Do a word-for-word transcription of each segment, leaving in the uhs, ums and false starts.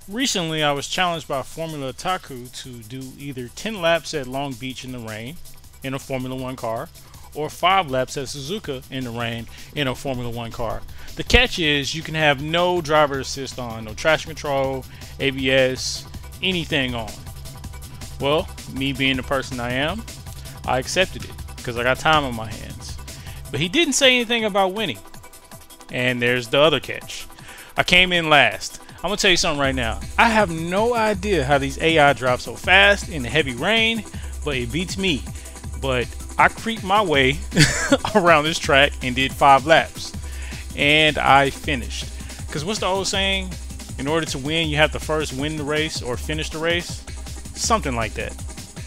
Recently, I was challenged by Formula Taku to do either ten laps at Long Beach in the rain in a Formula One car, or five laps at Suzuka in the rain in a Formula One car. The catch is you can have no driver assist on, no traction control, A B S, anything on. Well, me being the person I am, I accepted it because I got time on my hands. But he didn't say anything about winning. And there's the other catch. I came in last. I'm gonna tell you something right now. I have no idea how these A I drive so fast in the heavy rain, but it beats me. But I creeped my way around this track and did five laps. And I finished. Because what's the old saying? In order to win, you have to first win the race or finish the race. Something like that.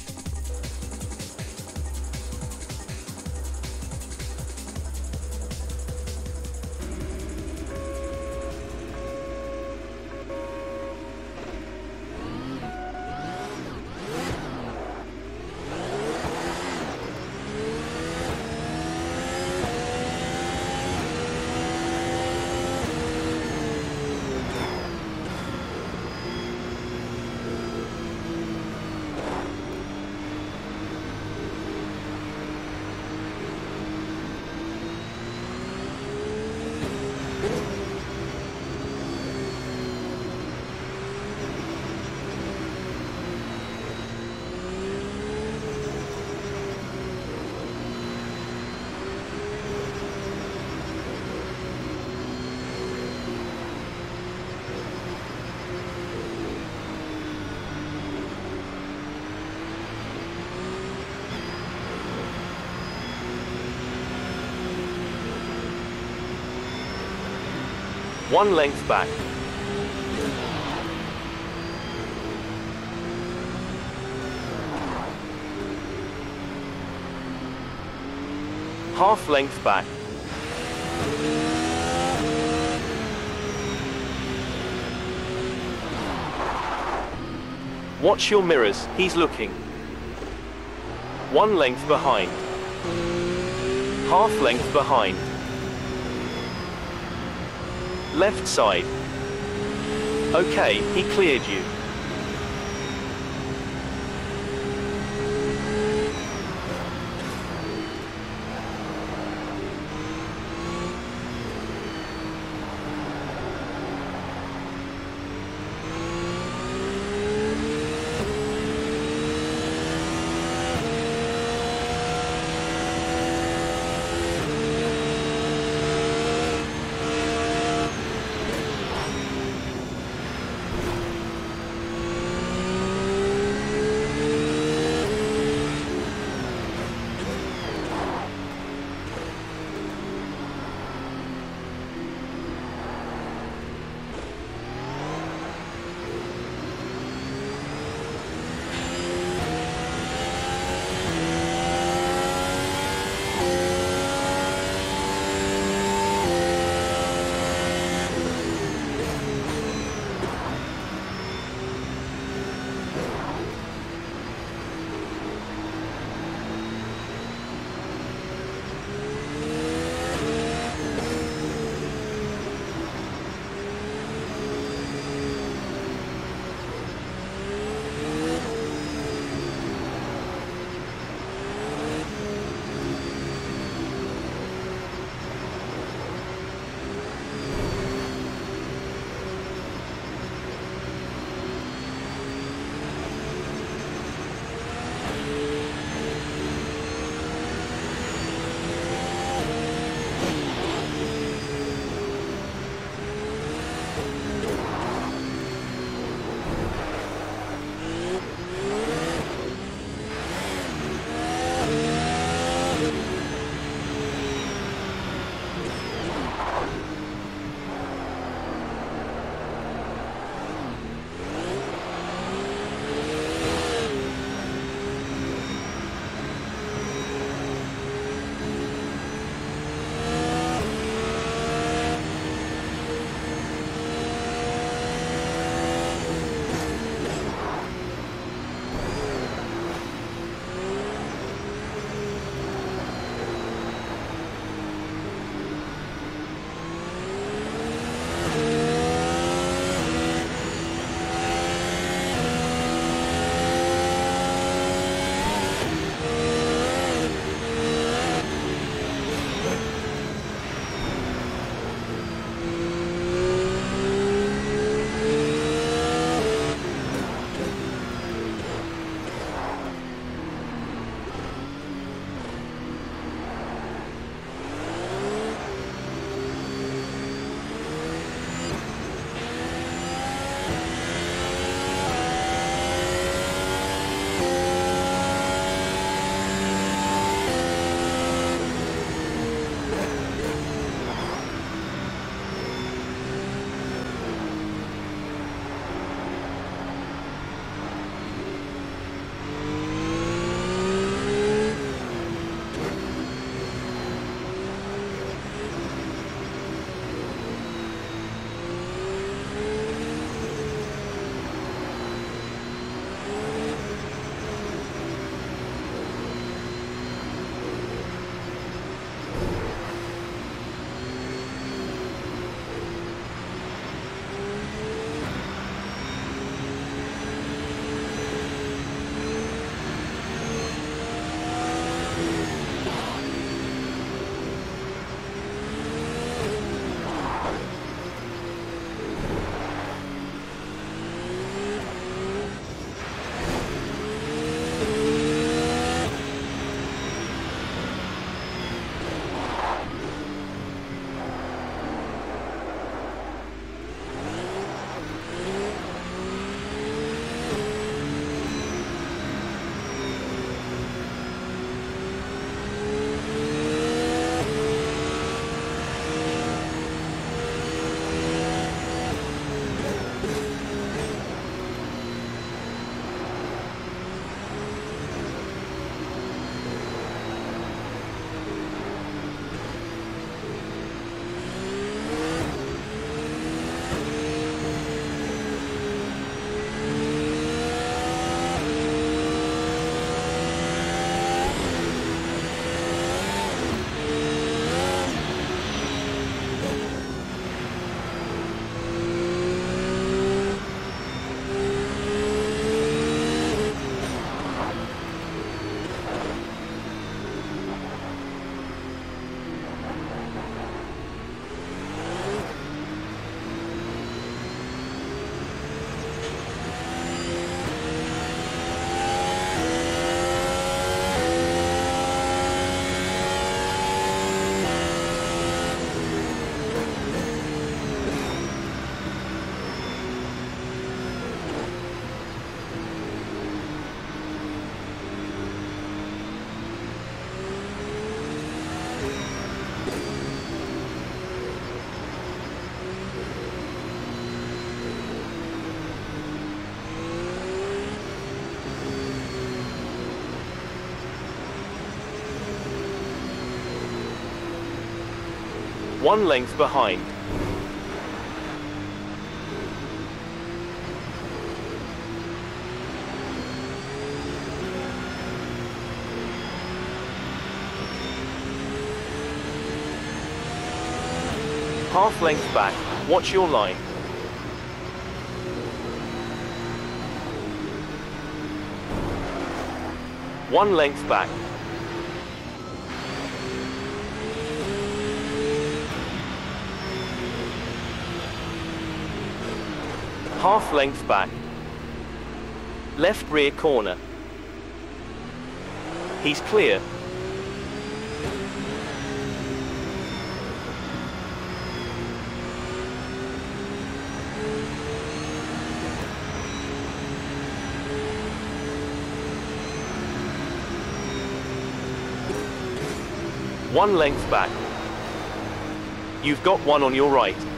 One length back. Half length back. Watch your mirrors, he's looking. One length behind. Half length behind. Left side. Okay, he cleared you. One length behind. Half length back. Watch your line. One length back. Half length back. Left rear corner. He's clear. One length back. You've got one on your right.